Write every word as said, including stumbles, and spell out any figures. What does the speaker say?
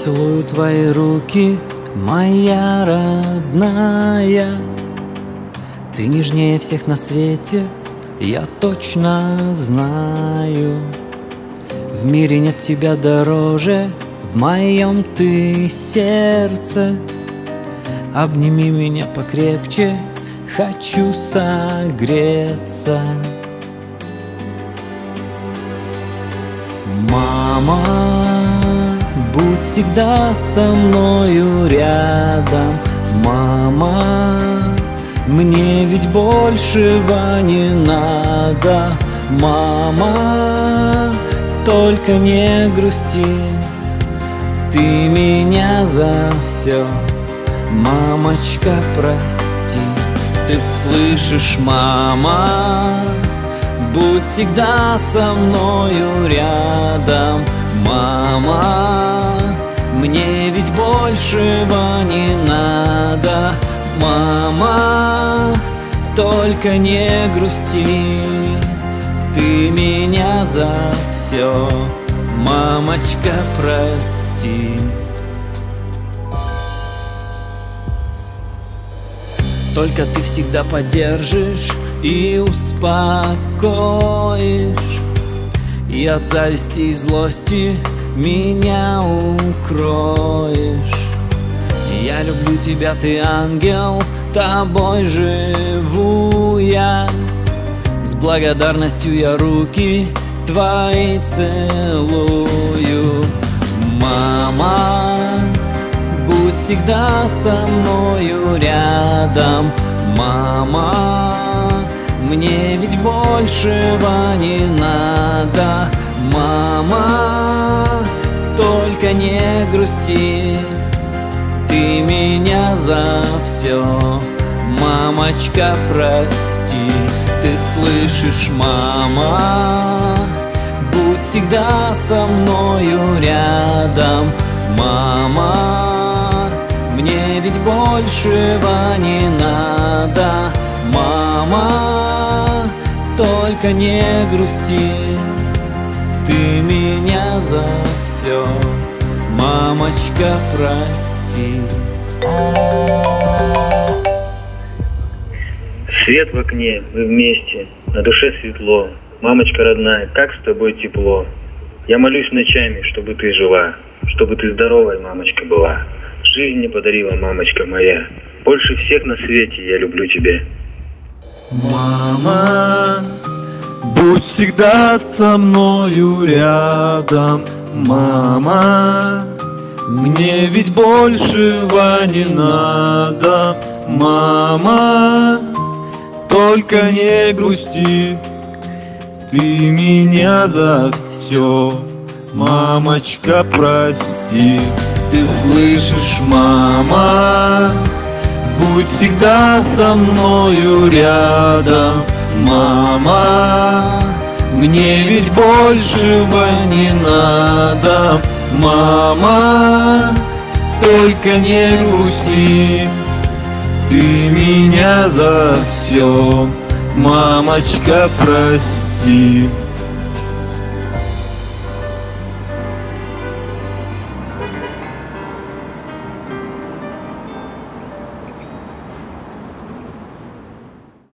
целую твои руки, моя родная. Ты нежнее всех на свете, я точно знаю. В мире нет тебя дороже, в моем ты сердце. Обними меня покрепче, хочу согреться. Мама, будь всегда со мною рядом. Мама, мне ведь большего не надо. Мама, только не грусти, ты меня за все, мамочка, прости. Ты слышишь, мама? Будь всегда со мною рядом. Мама, мне ведь большего не надо. Мама, только не грусти, ты меня за все, мамочка, прости. Только ты всегда поддержишь и успокоишь, и от зависти и злости меня укроешь. Я люблю тебя, ты ангел, тобой живу я. С благодарностью я руки твои целую. Мама, будь всегда со мною рядом. Мама, мне ведь большего не надо. Мама, только не грусти, ты меня за все, мамочка, прости. Ты слышишь, мама? Будь всегда со мною рядом. Мама, мне ведь большего не надо. Мама, только не грусти, ты меня за все, мамочка, прости. Свет в окне, мы вместе, на душе светло. Мамочка родная, как с тобой тепло. Я молюсь ночами, чтобы ты жила, чтобы ты здоровая, мамочка, была. Жизнь мне подарила, мамочка моя. Больше всех на свете я люблю тебя. Мама, будь всегда со мною рядом. Мама, мне ведь большего не надо. Мама, только не грусти, ты меня за все, мамочка, прости. Ты слышишь, мама? Будь всегда со мною рядом. Мама, мне ведь большего не надо. Мама, только не грусти, ты меня за все, мамочка, прости.